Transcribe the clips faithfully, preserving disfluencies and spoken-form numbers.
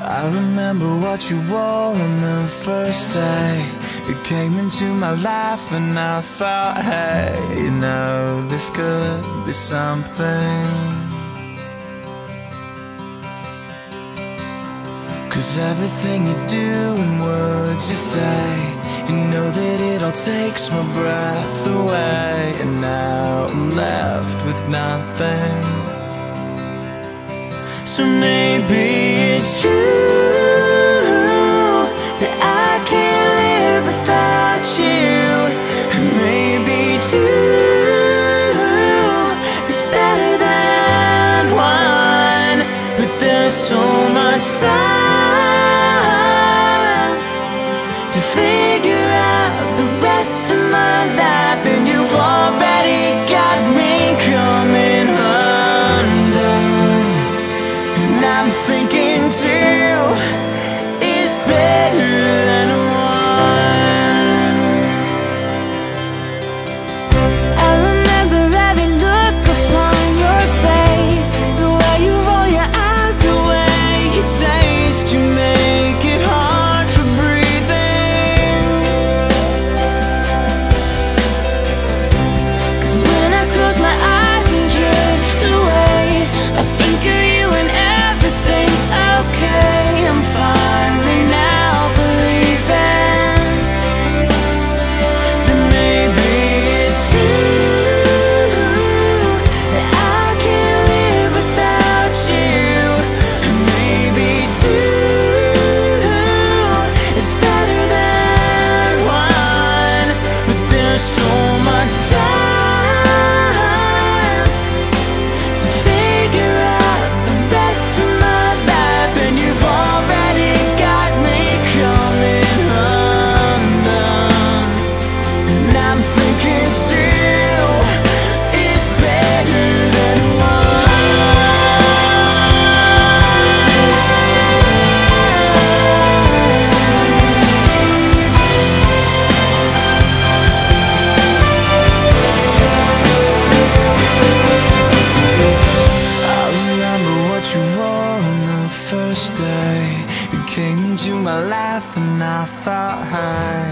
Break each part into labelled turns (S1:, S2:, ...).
S1: I remember what you wore on the first day. You came into my life and I thought, hey, you know, this could be something. 'Cause everything you do and words you say, you know that it all takes my breath away. And now I'm left with nothing. So maybe it's true that I can't live without you. And maybe two is better than one. But there's so much time to figure out the rest of my life, and you've already got me coming undone. And I'm thinking two is better than one.
S2: I remember every look upon your face,
S1: The way you roll your eyes, the way you taste, you make it hard for breathing.
S2: 'cause when I close my eyes and drift away, I think of you and everything's okay. I'm finally now believing
S1: Then maybe it's true that I can't live without you. And maybe two is better than one. But there's so much time to figure out the rest of my life, and you've already got me coming undone. And I'm thinking two is better than I remember what you wore on the first day. You came into my life and I thought, hey,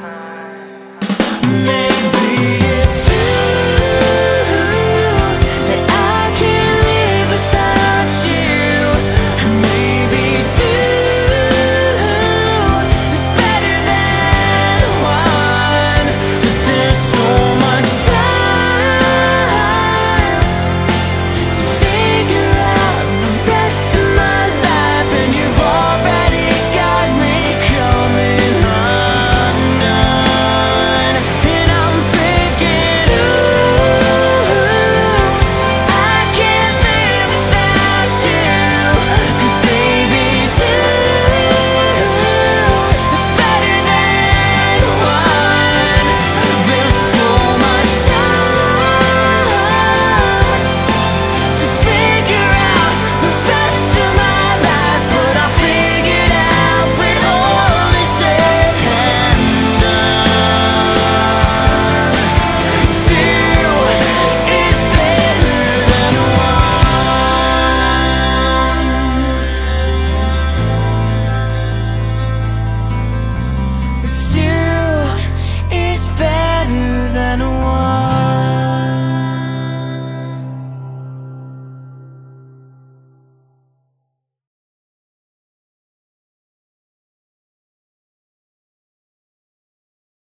S1: maybe it's true that I can't live without you. And maybe two is better than one. But there's so much time to figure out the rest of my life, and you've already got me coming undone. And I'm thinking, ooh, I can't live without you. 'Cause baby, two is better than one. There's so much time to figure out the rest of my life, but I figured out when all is said and done, two is better than one. Two